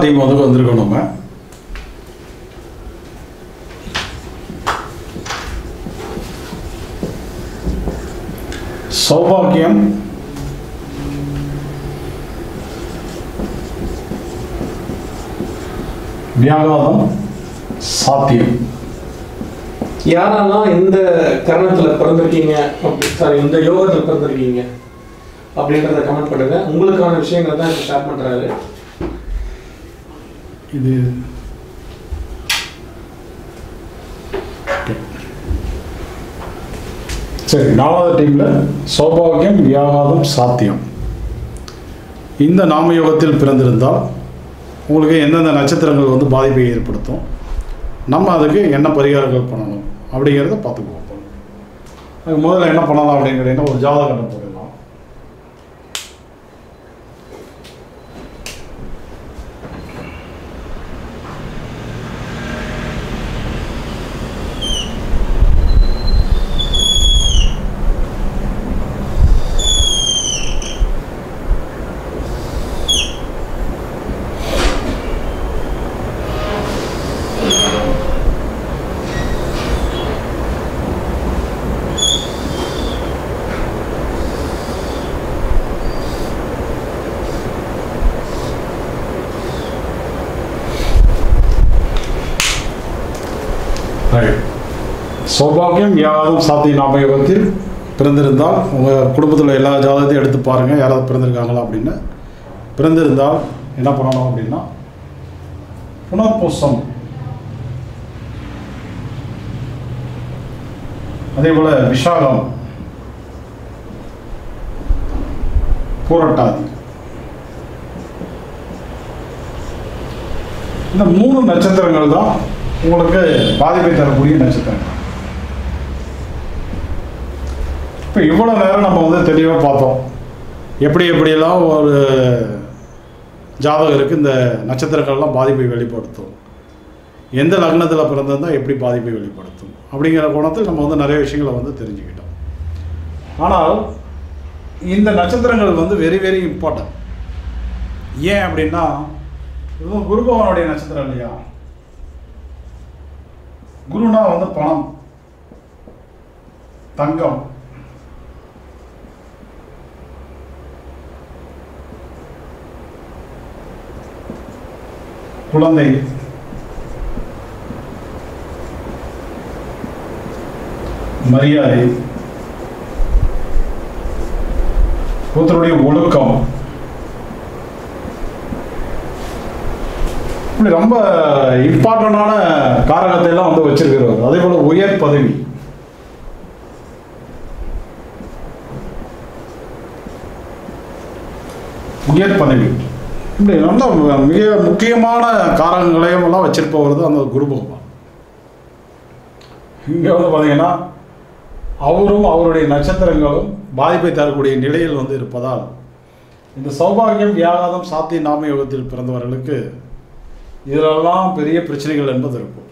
Team வந்து வந்திருக்கோம். நம்ம சௌபாகியம் வியாகாதம் சாத்தியம். யாரெல்லாம் இந்த கரணத்தில் பிறந்திருக்கீங்க, சாரி இந்த யோகத்தில் பிறந்திருக்கீங்க அப்படின்றத கமெண்ட் பண்ணுங்க. உங்களுக்கான விஷயங்களை தான் இப்போ ஷேர் பண்ணுறாரு. இது சரி. 4வது டீமில் சௌபாகியம் வியாகாதம் சாத்தியம். இந்த நாமயோகத்தில் பிறந்திருந்தால் உங்களுக்கு எந்தெந்த நட்சத்திரங்கள் வந்து பாதிப்பை ஏற்படுத்தும், நம்ம அதுக்கு என்ன பரிகாரங்கள் பண்ணணும் அப்படிங்கிறத பார்த்துக்குவோம். அதுக்கு முதல்ல என்ன பண்ணலாம் அப்படிங்கிறீங்கன்னா ஒரு ஜாதகம் போடலாம். சௌபாகியம் வியாகாதம் சாத்திய நாமயோகத்தில் பிறந்திருந்தால் உங்கள் குடும்பத்தில் எல்லா ஜாதகத்தையும் எடுத்து பாருங்கள், யாராவது பிறந்திருக்காங்களா அப்படின்னு. பிறந்திருந்தால் என்ன பண்ணணும் அப்படின்னா புனர்பூசம், அதே போல் விஷாகம், பூரட்டாதி, இந்த 3 நட்சத்திரங்கள் தான் உங்களுக்கு பாதிப்பை தரக்கூடிய நட்சத்திரங்கள். இப்போ இவ்வளோ நேரம் நம்ம வந்து தெளிவாக பார்த்தோம் எப்படியெல்லாம் ஒரு ஜாதகருக்கு இந்த நட்சத்திரங்கள்லாம் பாதிப்பை வெளிப்படுத்தும், எந்த லக்னத்தில் பிறந்திருந்தால் எப்படி பாதிப்பை வெளிப்படுத்தும் அப்படிங்கிற கோணத்தில் நம்ம வந்து நிறைய விஷயங்களை வந்து தெரிஞ்சுக்கிட்டோம். ஆனால் இந்த நட்சத்திரங்கள் வந்து வெரி வெரி இம்பார்ட்டன்ட். ஏன் அப்படின்னா இதுவும் குரு பகவானுடைய நட்சத்திரம் இல்லையா. குருனா வந்து பணம், தங்கம், குழந்தை, மரியாதை, ஒருத்தருடைய ஒழுக்கம், இப்படி ரொம்ப இம்பார்ட்டண்டான காரகத்தை எல்லாம் வந்து வச்சிருக்கிறவர். அதே போல உயர் பதவி, இப்படி நல்ல மிக முக்கியமான காரகங்களையும் எல்லாம் வச்சிருப்பவர் தான் அந்த குரு பகவான். இங்கே வந்து பார்த்தீங்கன்னா அவரும் அவருடைய நட்சத்திரங்களும் பாதிப்பை தரக்கூடிய நிலையில் வந்து இருப்பதால் இந்த சௌபாகியம் வியாகாதம் சாத்திய நாமயோகத்தில் பிறந்தவர்களுக்கு இதிலெல்லாம் பெரிய பிரச்சனைகள் என்பது இருக்கும்.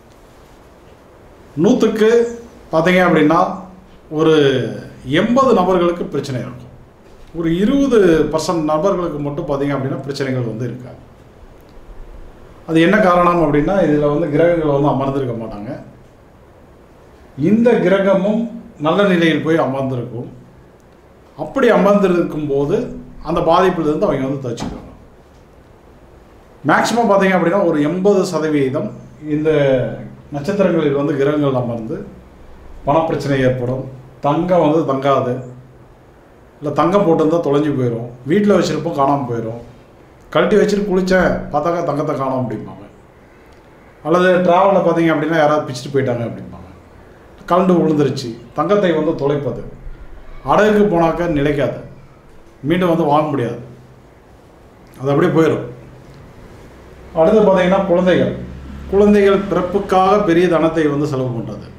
100க்கு பார்த்தீங்க அப்படின்னா ஒரு 80 நபர்களுக்கு பிரச்சனை இருக்கும். ஒரு 20% நபர்களுக்கு மட்டும் பார்த்தீங்க அப்படின்னா பிரச்சனைகள் வந்து இருக்காது. அது என்ன காரணம் அப்படின்னா இதில் வந்து கிரகங்கள் வந்து அமர்ந்திருக்க மாட்டாங்க. இந்த கிரகமும் நல்ல நிலையில் போய் அமர்ந்திருக்கும். அப்படி அமர்ந்திருக்கும் போது அந்த பாதிப்பிலிருந்து அவங்க வந்து தச்சுக்கணும். மேக்சிமம் பார்த்தீங்க அப்படின்னா ஒரு 80% இந்த நட்சத்திரங்களில் வந்து கிரகங்கள் அமர்ந்து பணப்பிரச்சனை ஏற்படும். தங்கம் வந்து தங்காது, இல்லை தங்கம் போட்டிருந்தால் தொலைஞ்சு போயிடும், வீட்டில் வச்சுருப்போம் காணாமல் போயிடும், கழட்டி வச்சுட்டு குளித்தேன் பார்த்தாக்கா தங்கத்தை காணோம் அப்படிம்பாங்க. அல்லது ட்ராவலில் பார்த்தீங்க அப்படின்னா யாராவது பிச்சுட்டு போயிட்டாங்க அப்படிம்பாங்க. கலண்டு விழுந்துருச்சு, தங்கத்தை வந்து தொலைப்பது, அடகுக்கு போனாக்க நிலைக்காது, மீண்டும் வந்து வாங்க முடியாது, அது அப்படியே போயிடும். அடுத்து பார்த்தீங்கன்னா குழந்தைகள் பிறப்புக்காக பெரிய தனத்தை வந்து செலவு பண்ணுறது,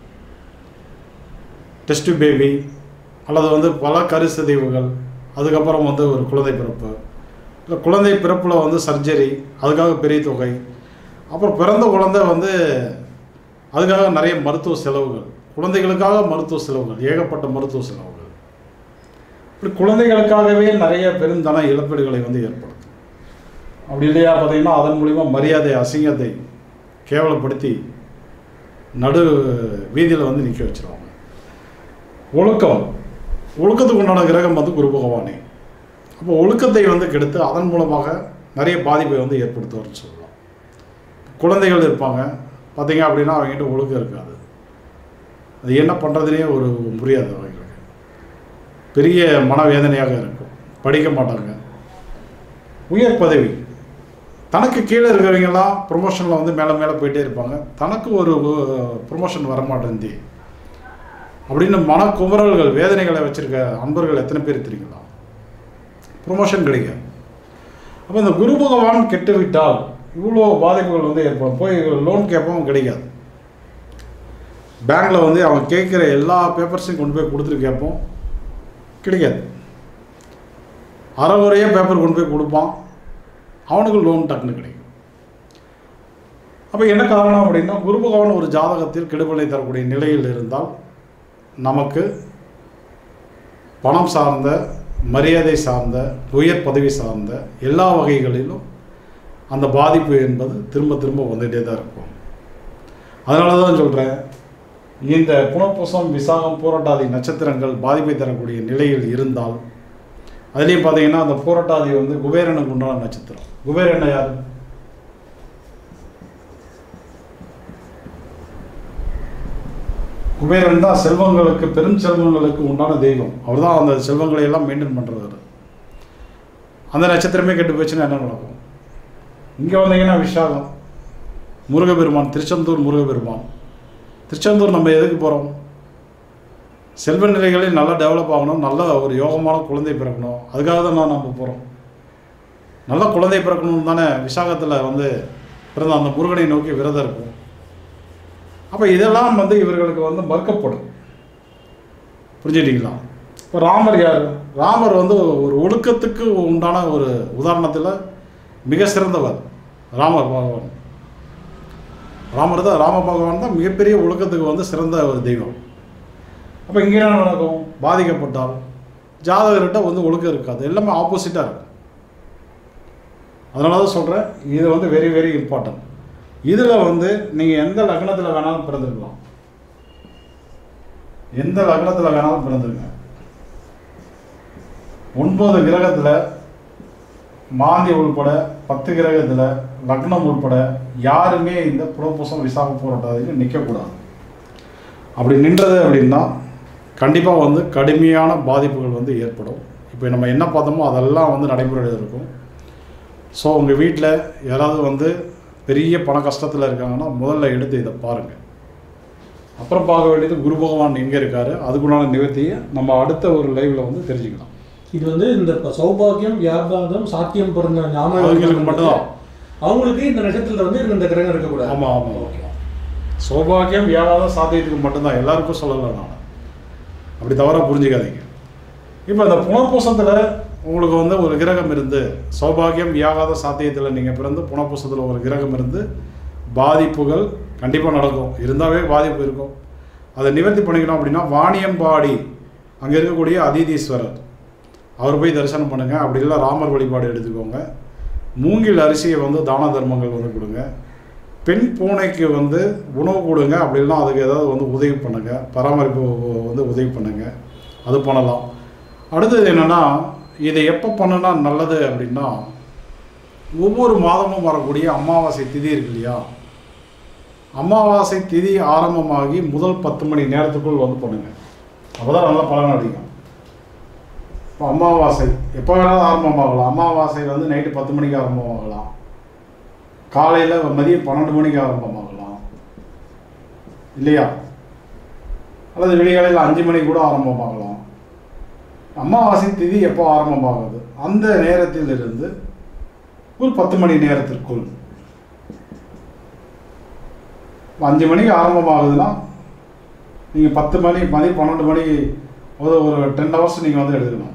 டெஸ்ட் பேபி அல்லது வந்து பல கருசிதைவுகள், அதுக்கப்புறம் வந்து ஒரு குழந்தை பிறப்பு, இல்லை குழந்தை பிறப்பில் வந்து சர்ஜரி, அதுக்காக பெரிய தொகை, அப்புறம் பிறந்த குழந்தை வந்து அதுக்காக நிறைய மருத்துவ செலவுகள், குழந்தைகளுக்காக மருத்துவ செலவுகள், ஏகப்பட்ட மருத்துவ செலவுகள், இப்படி குழந்தைகளுக்காகவே நிறைய பெருந்தன இழப்பீடுகளை வந்து ஏற்படுத்தும். அப்படி இல்லையா பார்த்தீங்கன்னா அதன் மூலிமா மரியாதை அசிங்கத்தை கேவலப்படுத்தி நடு வீதியில் வந்து நிற்க வச்சுருவாங்க. ஒழுக்கத்துக்கு உண்டான கிரகம் வந்து குரு பகவானே. அப்போ ஒழுக்கத்தை வந்து கெடுத்து அதன் மூலமாக நிறைய பாதிப்பை வந்து ஏற்படுத்துவார்னு சொல்லலாம். குழந்தைகள் இருப்பாங்க பார்த்தீங்க அப்படின்னா அவங்ககிட்ட ஒழுக்கம் இருக்காது. அது என்ன பண்ணுறதுனே ஒரு புரியாது. அவங்களுக்கு பெரிய மனவேதனையாக இருக்கும். படிக்க மாட்டாங்க. உயர் பதவி தனக்கு கீழே இருக்கிறவங்கெல்லாம் ப்ரொமோஷனில் வந்து மேலே மேலே போயிட்டே இருப்பாங்க. தனக்கு ஒரு ப்ரொமோஷன் வரமாட்டேந்தி அப்படின்னு மனக்குமரல்கள் வேதனைகளை வச்சுருக்க அன்பர்கள் எத்தனை பேர் தெரியுங்களா? ப்ரொமோஷன் கிடைக்காது. அப்போ இந்த குரு பகவான் கெட்டு விட்டால் இவ்வளோ பாதிப்புகள் வந்து ஏற்படும். போய் லோன் கேட்போம் கிடைக்காது. பேங்க்கில் வந்து அவன் கேட்குற எல்லா பேப்பர்ஸையும் கொண்டு போய் கொடுத்துட்டு கேட்போம் கிடைக்காது. அரைகுறையாக பேப்பர் கொண்டு போய் கொடுப்பான், அவனுக்கு லோன் டக்குன்னு கிடைக்கும். அப்போ என்ன காரணம் அப்படின்னா குரு பகவான் ஒரு ஜாதகத்தில் கெடுபலை தரக்கூடிய நிலையில் இருந்தால் நமக்கு பணம் சார்ந்த, மரியாதை சார்ந்த, உயர் பதவி சார்ந்த எல்லா வகைகளிலும் அந்த பாதிப்பு என்பது திரும்ப திரும்ப வந்துகிட்டே தான் இருக்கும். அதனால தான் சொல்கிறேன், இந்த புனர்பூசம், விசாகம், பூரட்டாதி நட்சத்திரங்கள் பாதிப்பை தரக்கூடிய நிலையில் இருந்தால், அதுலேயும் பார்த்தீங்கன்னா அந்த பூரட்டாதி வந்து குபேரனுக்கு உண்டான நட்சத்திரம். குபேரன் யார்? குபேரன் தான் செல்வங்களுக்கு, பெரும் செல்வங்களுக்கு உண்டான தெய்வம். அவர் தான் அந்த செல்வங்களை எல்லாம் மெயின்டைன் பண்ணுறவர். அந்த நட்சத்திரமே கெட்டு போச்சுன்னா என்ன நடக்கும்? இங்கே வந்தீங்கன்னா விசாகம், முருகப்பெருமான், திருச்செந்தூர் முருகப்பெருமான். திருச்செந்தூர் நம்ம எதுக்கு போகிறோம்? செல்வ நிலைகளில் நல்லா டெவலப் ஆகணும், நல்ல ஒரு யோகமான குழந்தை பிறக்கணும், அதுக்காக தான் நம்ம போகிறோம். நல்ல குழந்தை பிறக்கணும்னு தானே விசாகத்தில் வந்து பிறந்த அந்த முருகனை நோக்கி விரதம் இருக்கும். அப்போ இதெல்லாம் வந்து இவர்களுக்கு வந்து மறுக்கப்படும். புரிஞ்சுக்கிட்டீங்களா? இப்போ ராமர் யார்? ராமர் வந்து ஒரு ஒழுக்கத்துக்கு உண்டான ஒரு உதாரணத்தில் மிக சிறந்தவர் ராமர் பகவான். ராம பகவான் தான் மிகப்பெரிய ஒழுக்கத்துக்கு வந்து சிறந்த ஒரு தெய்வம். அப்போ இங்கே என்ன நடக்கும்? பாதிக்கப்பட்டால் ஜாதகர்கிட்ட வந்து ஒழுக்கம் இருக்காது, எல்லாமே ஆப்போசிட்டாக இருக்கும். அதனால தான் சொல்கிறேன், இது வந்து வெரி வெரி இம்பார்ட்டன்ட். இதில் வந்து நீங்கள் எந்த லக்னத்தில் வேணாலும் பிறந்துருக்கலாம், எந்த லக்னத்தில் வேணாலும் பிறந்துருங்க. 9 கிரகத்தில் மாந்தி உள்பட 10 கிரகத்தில் லக்னம் உள்பட யாருமே இந்த புனர்பூசம், விசாகம், பூரட்டாதிக்கு நிற்கக்கூடாது. அப்படி நின்றது அப்படின்னா கண்டிப்பாக வந்து கடுமையான பாதிப்புகள் வந்து ஏற்படும். இப்போ நம்ம என்ன பார்த்தோமோ அதெல்லாம் வந்து நடைமுறையில் இருக்கும். ஸோ உங்கள் வீட்டில் யாராவது வந்து பெரிய பண கஷ்டத்தில் இருக்காங்கன்னா முதல்ல எடுத்து இதை பாருங்கள். அப்புறம் பார்க்க வேண்டியது குரு பகவான் எங்கே இருக்கார், அதுக்குள்ளான நிவர்த்தியை நம்ம அடுத்த ஒரு லைவில் வந்து தெரிஞ்சுக்கலாம். இது வந்து இந்த சௌபாகியம், வியாபாரம், சாத்தியம் பிறந்த அவங்களுக்கு மட்டும்தான். அவங்களுக்கு இந்த நட்சத்திரத்தில் வந்து இந்த கிரகம் இருக்கக்கூடாது. ஆமாம் ஆமாம், ஓகே. சௌபாகியம், வியாபாரம், சாத்தியத்துக்கு மட்டும்தான், எல்லாருக்கும் சொல்லலை நான். அப்படி தவறாக புரிஞ்சுக்காதீங்க. இப்போ இந்த புனர்பூசத்தில் உங்களுக்கு வந்து ஒரு கிரகம் இருந்து, சௌபாகியம், வியாபார, சாத்தியத்தில் நீங்கள் பிறந்து புனர்பூசத்தில் ஒரு கிரகம் இருந்து பாதிப்புகள் கண்டிப்பாக நடக்கும். இருந்தாவே பாதிப்பு இருக்கும். அதை நிவர்த்தி பண்ணிக்கணும் அப்படின்னா வாணியம்பாடி அங்கே இருக்கக்கூடிய அதீதீஸ்வரர் அவர் போய் தரிசனம் பண்ணுங்கள். அப்படி இல்லை ராமர் வழிபாடு எடுத்துக்கோங்க. மூங்கில் அரிசியை வந்து தான தர்மங்கள் வந்து கொடுங்க. பெண் பூனைக்கு வந்து உணவு கொடுங்க. அப்படி இல்லைனா அதுக்கு ஏதாவது வந்து உதவி பண்ணுங்கள், பராமரிப்பு வந்து உதவி பண்ணுங்கள், அது பண்ணலாம். அடுத்தது என்னென்னா, இதை எப்போ பண்ணுனா நல்லது அப்படின்னா, ஒவ்வொரு மாதமும் வரக்கூடிய அமாவாசை திதி இருக்கு இல்லையா, அமாவாசை திதி ஆரம்பமாகி முதல் 10 மணி நேரத்துக்குள் வந்து பண்ணுங்கள். அப்போ தான் நல்லா பலன் அடிக்கும். இப்போ அமாவாசை எப்போ வேணாலும் ஆரம்பமாகலாம். அமாவாசை வந்து நைட்டு 10 மணிக்கு ஆரம்பமாகலாம், காலையில் மதியம் 12 மணிக்கு ஆரம்பமாகலாம் இல்லையா, அல்லது விடிகாலையில் 5 மணிக்கு கூட ஆரம்பமாகலாம். அமாவாசை திதி எப்போ ஆரம்பமாகுது அந்த நேரத்தில் இருந்து ஒரு 10 மணி நேரத்திற்குள், 5 மணிக்கு ஆரம்பமாகுதுன்னா நீங்கள் 10 மணி மதியம் 12 மணி ஒரு 10 ஹவர்ஸ் நீங்கள் வந்து எடுத்துக்கணும்.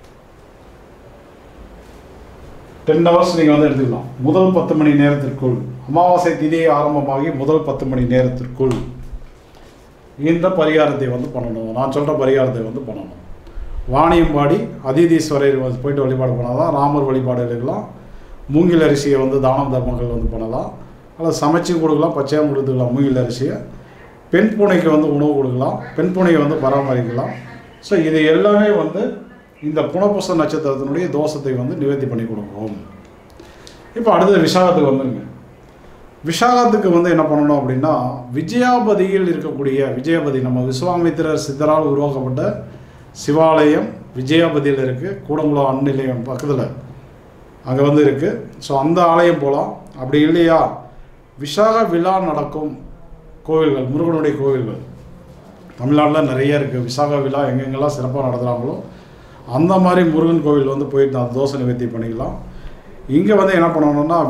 10 ஹவர்ஸ் நீங்கள் வந்து எடுத்துக்கலாம். முதல் 10 மணி நேரத்திற்குள், அமாவாசை திதி ஆரம்பமாகி முதல் 10 மணி நேரத்திற்குள் இந்த பரிகாரத்தை வந்து பண்ணணும். நான் சொல்கிற பரிகாரத்தை வந்து பண்ணணும். வாணியம்பாடி அதீதீஸ்வரர் போயிட்டு வழிபாடு பண்ணால் தான் ராமர் வழிபாடு இருக்கலாம், மூங்கில் அரிசியை வந்து தானம் தர்மங்கள் வந்து பண்ணலாம், அல்லது சமைச்சும் கொடுக்கலாம், பச்சையாக கொடுத்துக்கலாம் மூங்கில் அரிசியை. பெண் பூனைக்கு வந்து உணவு கொடுக்கலாம், பெண் பூனையை வந்து பராமரிக்கலாம். ஸோ இது எல்லாமே வந்து இந்த புனர்பூச நட்சத்திரத்தினுடைய தோஷத்தை வந்து நிவர்த்தி பண்ணி கொடுக்கும். இப்போ அடுத்தது விசாகத்துக்கு வந்துருங்க. விசாகத்துக்கு வந்து என்ன பண்ணணும் அப்படின்னா, விஜயாபதியில் இருக்கக்கூடிய விஜயாபதி நம்ம விஸ்வாமித்திரர் சித்தரால் உருவாக்கப்பட்ட சிவாலயம் விஜயாபதியில் இருக்குது. கூடங்குளம் அந்நிலையம் பக்கத்தில் அங்கே வந்து இருக்குது. ஸோ அந்த ஆலயம் போகலாம். அப்படி இல்லையா, விசாக விழா நடக்கும் கோவில்கள், முருகனுடைய கோவில்கள் தமிழ்நாட்டில் நிறைய இருக்குது. விசாக விழா எங்கெங்கெல்லாம் சிறப்பாக நடத்துகிறாங்களோ அந்த மாதிரி முருகன் கோவில் வந்து போயிட்டு அந்த தோஷ நிவர்த்தி பண்ணிக்கலாம். இங்கே வந்து என்ன பண்ணணும்னா,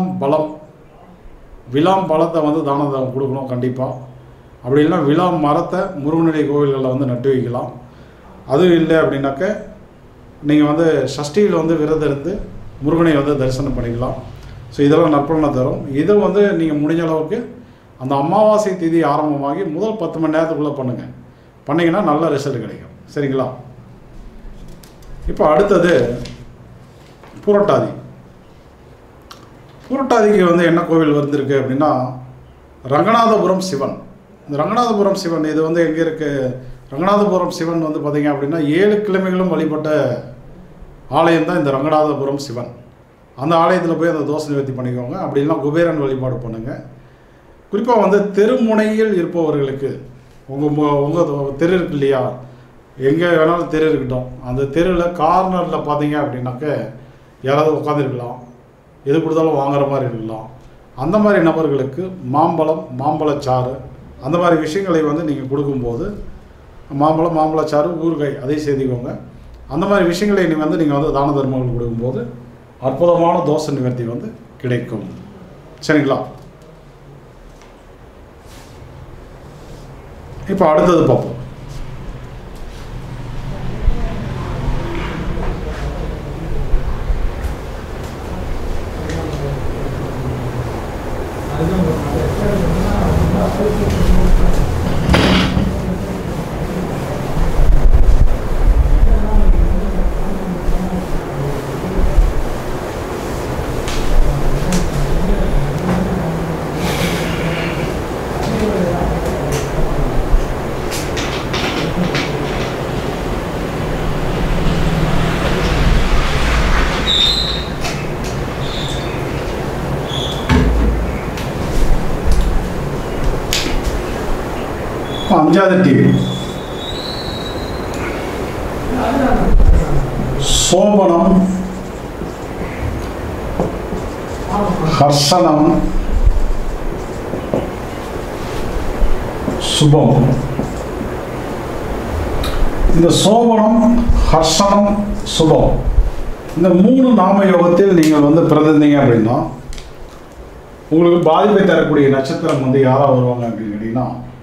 விளாம் பழத்தை வந்து தானம் கொடுக்கணும் கண்டிப்பாக. அப்படி இல்லைன்னா விளாம் மரத்தை முருகனுடைய கோவில்களில் வந்து நட்டு வைக்கலாம். அதுவும் இல்லை அப்படின்னாக்க நீங்கள் வந்து சஷ்டியில் வந்து விரதம் இருந்து முருகனை வந்து தரிசனம் பண்ணிக்கலாம். ஸோ இதெல்லாம் நற்பலனை தரும். இது வந்து நீங்கள் முடிஞ்ச அளவுக்கு அந்த அமாவாசை தேதி ஆரம்பமாகி முதல் 10 மணி நேரத்துக்குள்ளே பண்ணுங்கள். பண்ணிங்கன்னா நல்ல ரிசல்ட் கிடைக்கும். சரிங்களா? இப்போ அடுத்தது புரட்டாதி. புரட்டாதிக்கு வந்து என்ன கோவில் வந்திருக்கு அப்படின்னா, ரங்கநாதபுரம் சிவன். இந்த ரங்கநாதபுரம் சிவன் இது வந்து எங்கே இருக்குது? ரங்கநாதபுரம் சிவன் வந்து பார்த்திங்க அப்படின்னா 7 கிழமைகளும் வழிபட்ட ஆலயம் தான் இந்த ரங்கநாதபுரம் சிவன். அந்த ஆலயத்தில் போய் அந்த தோஷ நிவர்த்தி பண்ணிக்கோங்க. அப்படி இல்லைனா குபேரன் வழிபாடு பண்ணுங்கள். குறிப்பாக வந்து தெருமுனையில் இருப்பவர்களுக்கு, உங்கள் தெரு இருக்கு இல்லையா, எங்கே வேணாலும் தெரு இருக்கட்டும், அந்த தெருவில் கார்னரில் பார்த்தீங்க அப்படின்னாக்க யாராவது உட்காந்துருக்கலாம், எது கொடுத்தாலும் வாங்குற மாதிரி இருக்கலாம். அந்த மாதிரி நபர்களுக்கு மாம்பழச்சாறு அந்த மாதிரி விஷயங்களை வந்து நீங்கள் கொடுக்கும்போது, மாம்பழச்சாறு ஊறுகாய் அதை சேர்த்திக்கோங்க. அந்த மாதிரி விஷயங்களை நீங்கள் வந்து தான தர்மங்கள் கொடுக்கும்போது அற்புதமான தோஷ நிவர்த்தி வந்து கிடைக்கும். சரிங்களா? இப்போ அடுத்தது பார்ப்போம். அஞ்சாவது டிவி சோபனம், ஹர்ஷனம், சுபம். இந்த சோபனம், ஹர்ஷனம், சுபம் இந்த 3 நாம யோகத்தில் நீங்கள் வந்து பிறந்திருந்தீங்க அப்படின்னா உங்களுக்கு பாதிப்பை தரக்கூடிய நட்சத்திரம் வந்து யாராக வருவாங்க அப்படின்னு கேட்டீங்கன்னா